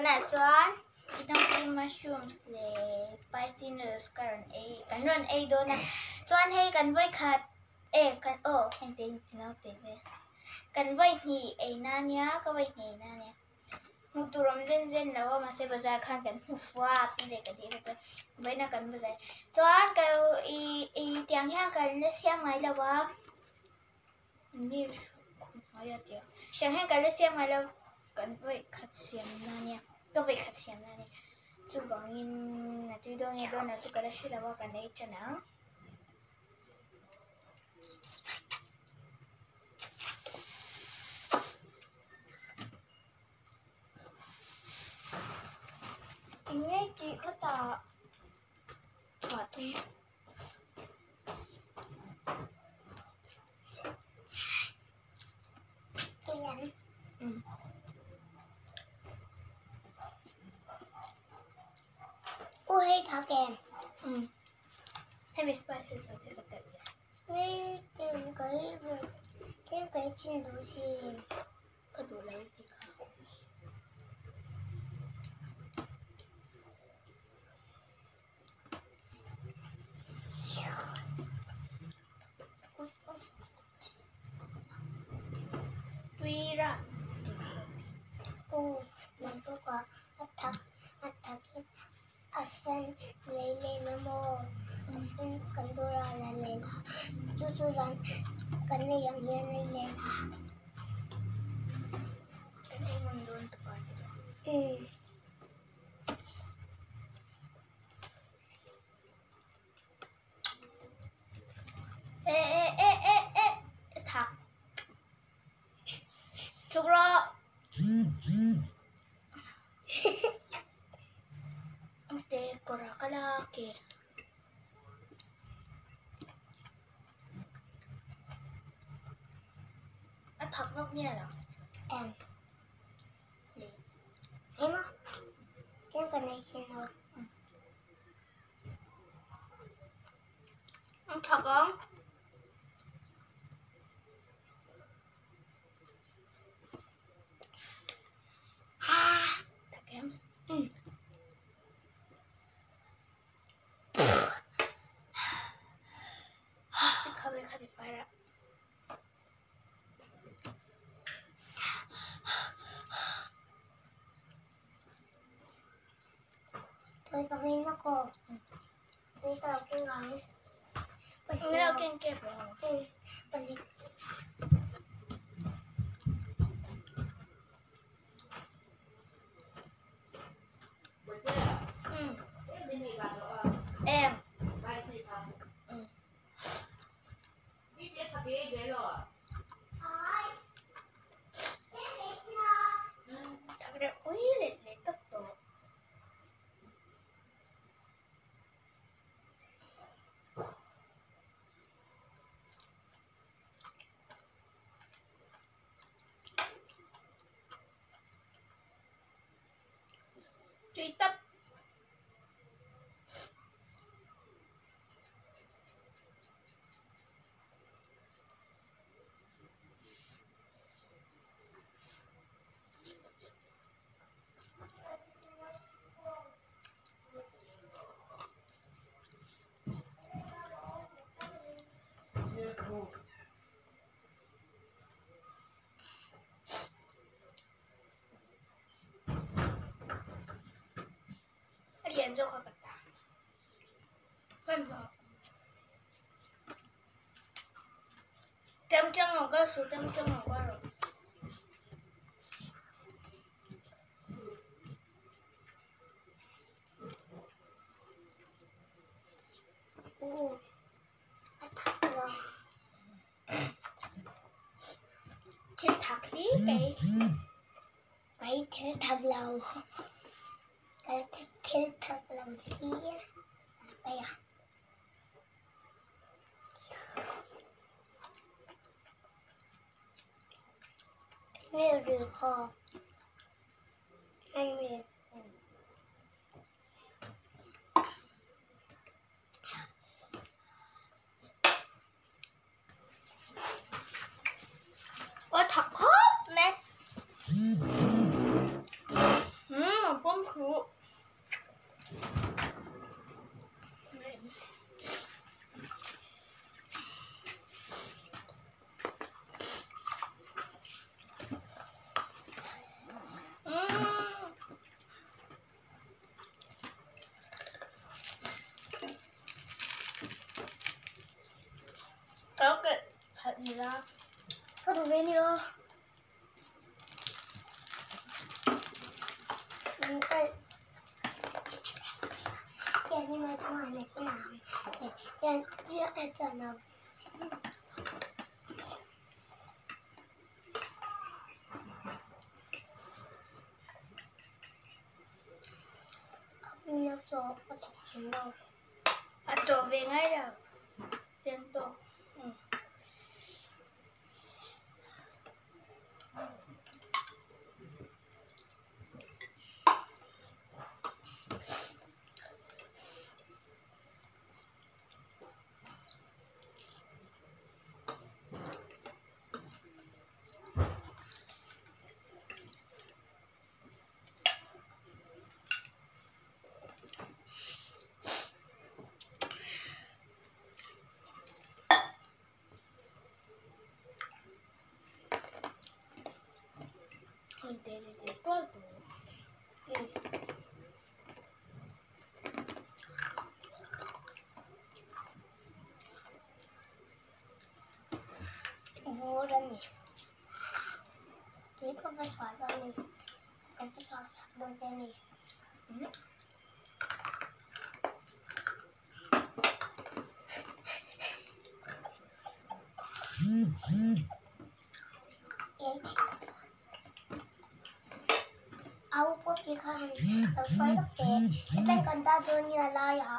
na chuan itong cream mushrooms le spicy noodles karon kan ron do na chuan hei kan voi khat kan hente tinaute ve kan voi ni na nia ka voi ni na nia turam zen lawa ma se bazar khan kan hufwa pi le ka di ka voi na kan bazar chuan ka i tiang hyang kan le siam mai lawa niaya tia tiang hyang kan le siam mai lawa kan voi khat siam na nia ka voi khat siam na nia chu bangin na tu dong e don na tu kala shi lawa kan nei chana ini ki kata chati tuyan hay thả kèm hay bị spicy sao thì có thể với cái chuyện đủ gì có đủ lấy gì không tuy ra mình tôi có attack asan lele mo asan kandura la lela tutusan kanne yang yan ay lela kanne mandon to ka thak chukro Ante kora kalaki thak vóc nha là em á em còn này xem đâu ăn thật không thật em খাবে পারা tôi có viên nó cô tôi có cái ngón tôi đâu kiên kẹp rồi em thật ra ui lệ tốc độ truy tấp 연속 하겠다. 펜서. 짬짱 먹었어. 짬짱 먹어요. 오. Thiên thật lý cái thiên thật lâu cái thiên thật lâu thì bây giờ nếu được không anh được ôi thật khóc nè nila. Có đồ video. Nhưng mà trong này cái nào để chưa nào nhớ cho có tập chiến đâu Trở về ngay rồi liên tục. Để tốt. Vô đây nè. Thế có phải xoắn đâu nè. Có phải xoắn sắp đơn cho nè. Áo có gì không? Tao phải đọc kệ. Cái bên cần ta đưa như là lai ạ.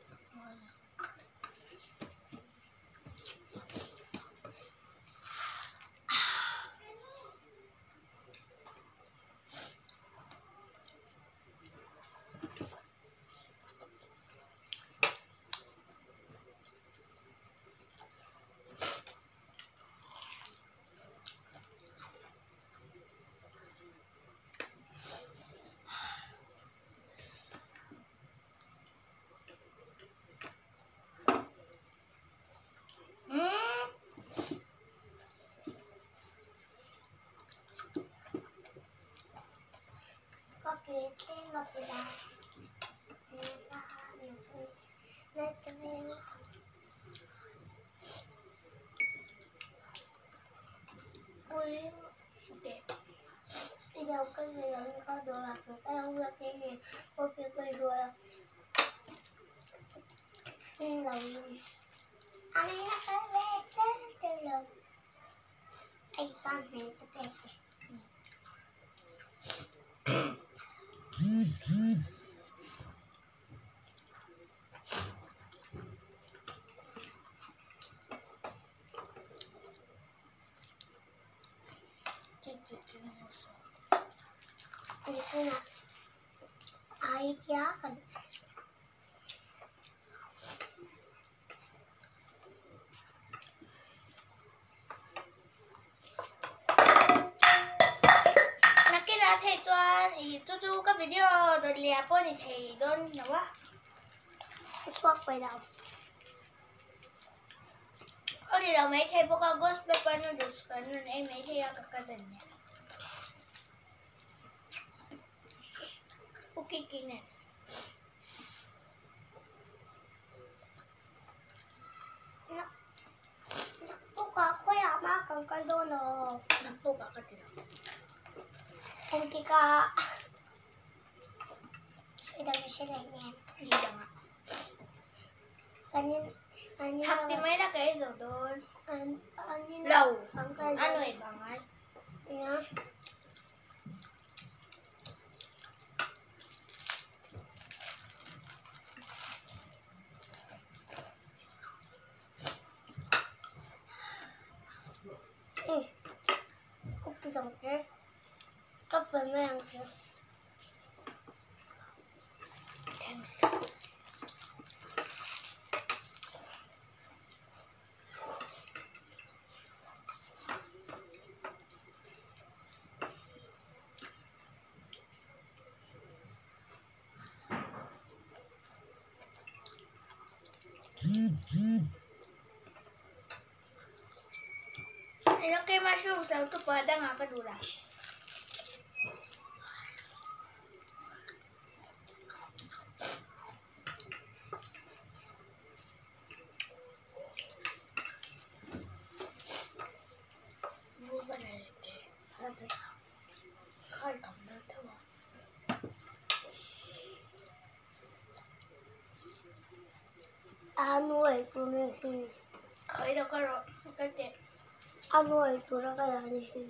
Trên một là nơi cho mình ui đẹp bây giờ cái gì đó như con đồ lạc của tay không được cái gì cô phía cây rồi nhưng là anh ấy là cái bé thế chơi rồi anh con này cái đẹp ini air ya kan Nakita thầy Tuan itu các video đợt lẻ po thì thầy đơn nào quá. swak quay đầu Thì đâu mấy thầy có ghost paper noodles cả nên em mấy thầy các cousin nha. Ok nè. Buka ko ya makan ka dono. Nagbuka ka din. Hindi ka sila niya. Hindi nga. Kanin Hakti may na kayo doon. Law. Ano ibangan? Yeah. Copy dòng thế. Cấp với mang thế. Thanks. Ano kayo mushroom sa ito pa nga kadula. khai cầm được thế mà. nuôi tụi mình thì Khởi đâu có rồi, cái chuyện. nuôi tụi nó cái gì thì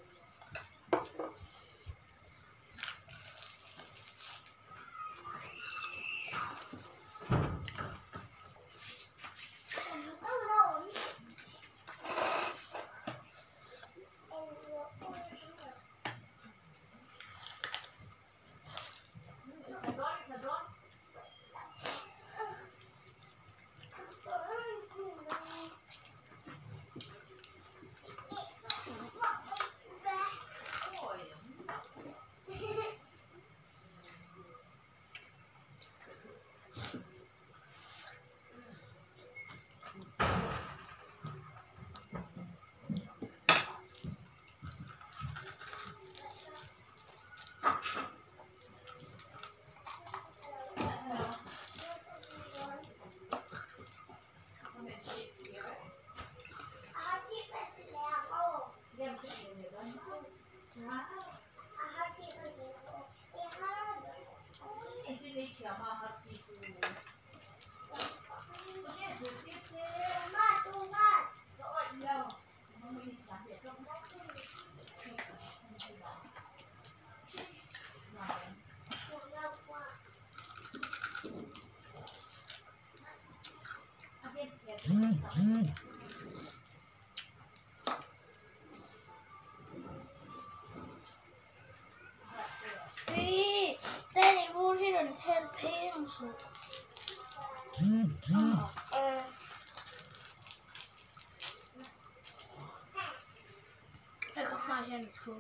Ê, đây này vui thì đừng thêm phê không sự. Đây có hai hình xuống.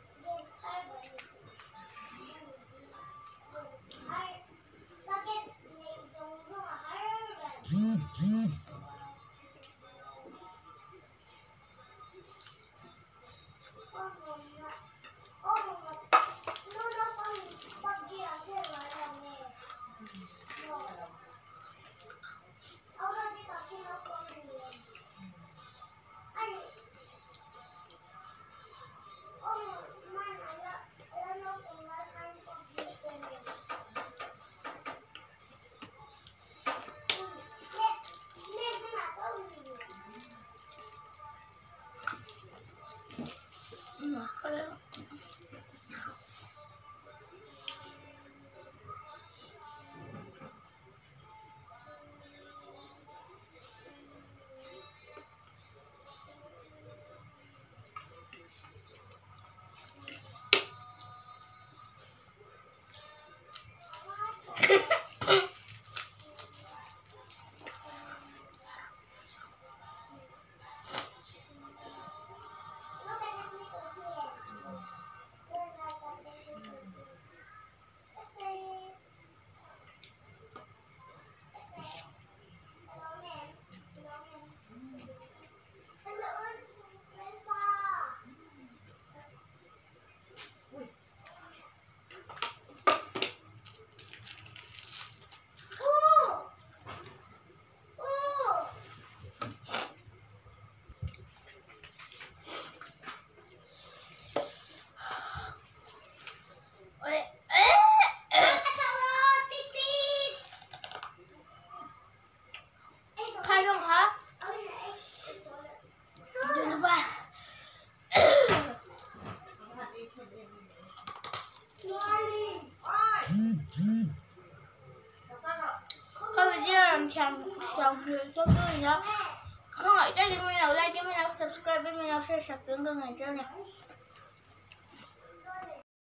Có video làm chồng thì cho tôi nhớ. Không ngại cho mình nào like, cho mình nào subscribe, cho mình nào share sập tiếng cơ ngành cho nè.